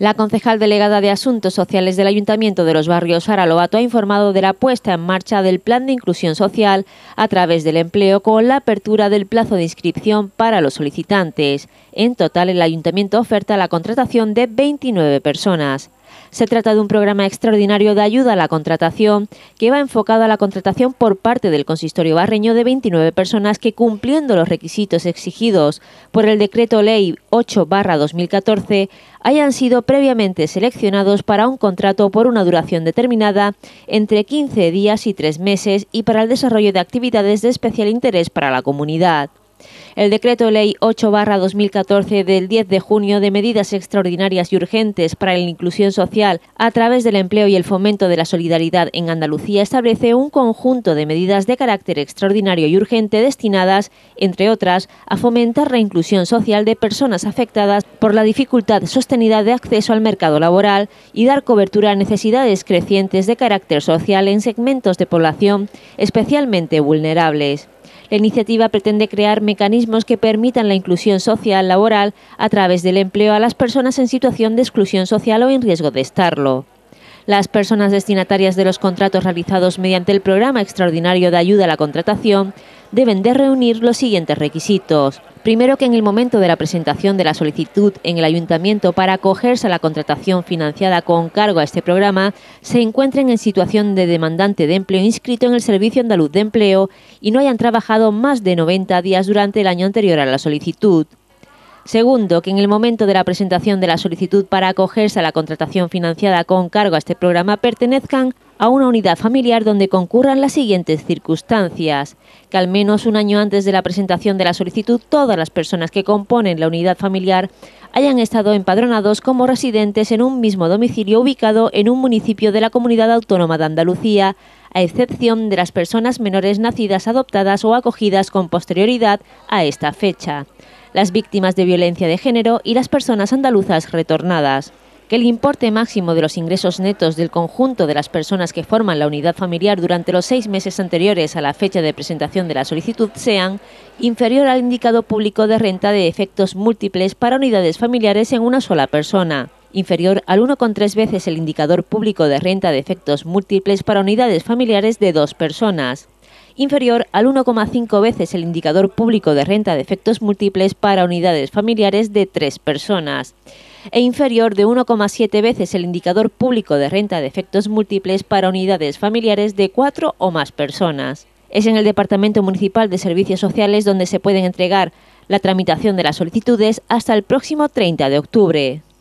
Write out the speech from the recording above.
La concejal delegada de Asuntos Sociales del Ayuntamiento de los Barrios Sara Lobato ha informado de la puesta en marcha del Plan de Inclusión Social a través del empleo con la apertura del plazo de inscripción para los solicitantes. En total, el Ayuntamiento oferta la contratación de 29 personas. Se trata de un programa extraordinario de ayuda a la contratación que va enfocado a la contratación por parte del consistorio barreño de 29 personas que, cumpliendo los requisitos exigidos por el Decreto Ley 8/2014, hayan sido previamente seleccionados para un contrato por una duración determinada entre 15 días y 3 meses y para el desarrollo de actividades de especial interés para la comunidad. El Decreto Ley 8/2014 del 10 de junio de medidas extraordinarias y urgentes para la inclusión social a través del empleo y el fomento de la solidaridad en Andalucía establece un conjunto de medidas de carácter extraordinario y urgente destinadas, entre otras, a fomentar la inclusión social de personas afectadas por la dificultad sostenida de acceso al mercado laboral y dar cobertura a necesidades crecientes de carácter social en segmentos de población especialmente vulnerables. La iniciativa pretende crear mecanismos que permitan la inclusión social laboral a través del empleo a las personas en situación de exclusión social o en riesgo de estarlo. Las personas destinatarias de los contratos realizados mediante el Programa Extraordinario de Ayuda a la Contratación deben de reunir los siguientes requisitos. Primero, que en el momento de la presentación de la solicitud en el Ayuntamiento para acogerse a la contratación financiada con cargo a este programa, se encuentren en situación de demandante de empleo inscrito en el Servicio Andaluz de Empleo y no hayan trabajado más de 90 días durante el año anterior a la solicitud. Segundo, que en el momento de la presentación de la solicitud para acogerse a la contratación financiada con cargo a este programa pertenezcan a una unidad familiar donde concurran las siguientes circunstancias: que al menos un año antes de la presentación de la solicitud todas las personas que componen la unidad familiar hayan estado empadronados como residentes en un mismo domicilio ubicado en un municipio de la Comunidad Autónoma de Andalucía, a excepción de las personas menores nacidas, adoptadas o acogidas con posterioridad a esta fecha, las víctimas de violencia de género y las personas andaluzas retornadas. Que el importe máximo de los ingresos netos del conjunto de las personas que forman la unidad familiar durante los 6 meses anteriores a la fecha de presentación de la solicitud sean inferior al indicador público de renta de efectos múltiples para unidades familiares en una sola persona, inferior al 1,3 veces el indicador público de renta de efectos múltiples para unidades familiares de 2 personas, inferior al 1,5 veces el indicador público de renta de efectos múltiples para unidades familiares de 3 personas, e inferior de 1,7 veces el indicador público de renta de efectos múltiples para unidades familiares de 4 o más personas. Es en el Departamento Municipal de Servicios Sociales donde se pueden entregar la tramitación de las solicitudes hasta el próximo 30 de octubre.